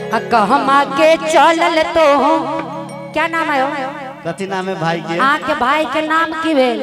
कहमा के चलल तो क्या नाम है? कथी नाम है भाई के? के भाई के नाम की भेल?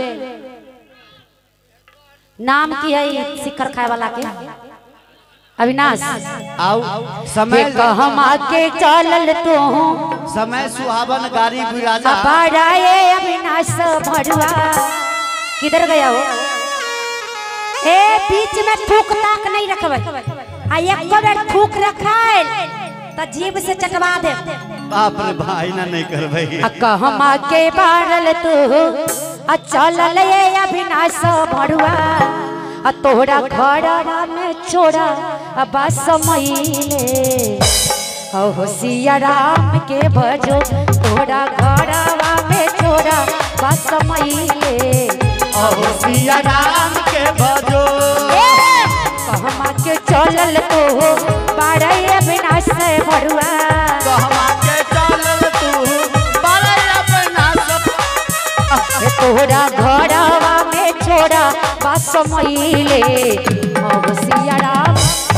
नाम की है शिखर खाए वाला के? अविनाश। आओ समय कहमा के चलल तो समय सुहावन गाड़ी बिराजा बड़ाए अविनाश भड़ुआ। किधर गया हो? ए बीच में थूक ताक नहीं रखबै आ एक बार थूक रखाइल त जीभ से चटवा दे। बाप रे भाई ना नहीं करबै। कहमा के बारल तू आ चलल ये अविनाश भड़ुआ आ तोहरा घरवा में छोड़ा आ बस मईले ओ सिया राम के भजो तोहरा घरवा में छोड़ा बस मईले ओ सिया राम के भजो। कहमा के चलल तो बारह अविनाश भड़ुआ। कहमा के चलल तू बारह अविनाश तोहरा घरवा में छोड़ा बस मईले ओ सिया राम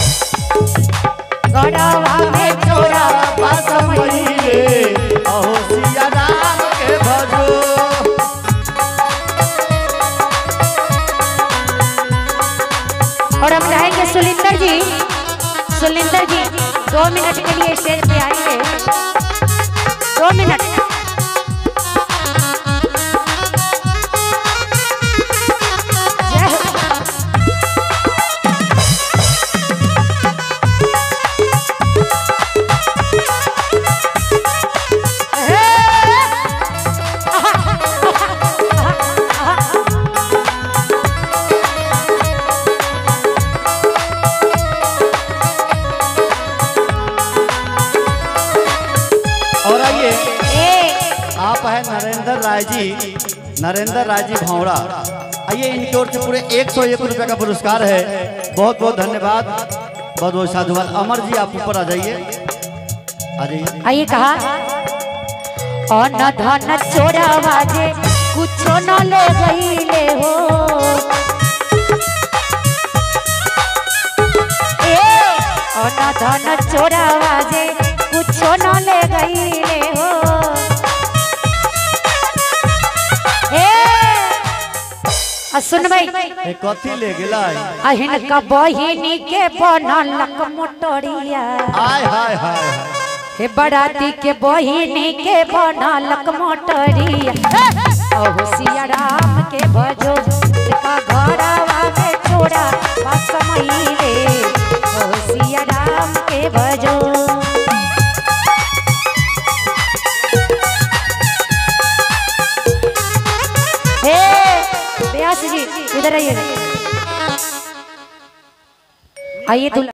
घरवा में छोड़ा बस मईले ओ सिया राम के भजो। और हम चाहेंगे सुलिंदर जी 2 मिनट के लिए स्टेज पे आएंगे। 2 मिनट। और आइए आप है नरेंद्र राय जी भौरा। आइए इनकी ओर से पूरे 101 रुपए का पुरस्कार है। बहुत बहुत धन्यवाद, बहुत बहुत साधुवाद। अमर जी आप ऊपर आ जाइए, आ जाइए। आइए कहा अन धन चोरा बाजे कुछो न ले गईले हो। अन धन चोरा बाजे कुछो न ले गईले हो। सुन भाई कथी ले गेला? अहिन का बहिनी के बनलक मोटरिया। हाय हाय हाय हे बराती के बहिनी के बनलक मोटरिया। ओ सिया राम के भजो का घरवा में छोड़ा बस मईले ओ सिया राम के भजो। व्यास जी इधर आइए। आइए